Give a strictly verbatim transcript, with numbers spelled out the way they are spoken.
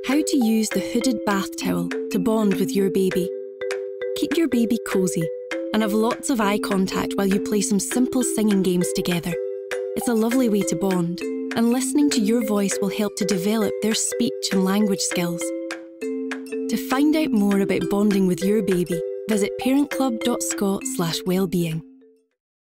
How to use the hooded bath towel to bond with your baby. Keep your baby cosy and have lots of eye contact while you play some simple singing games together. It's a lovely way to bond, and listening to your voice will help to develop their speech and language skills. To find out more about bonding with your baby, visit parentclub dot sco slash wellbeing.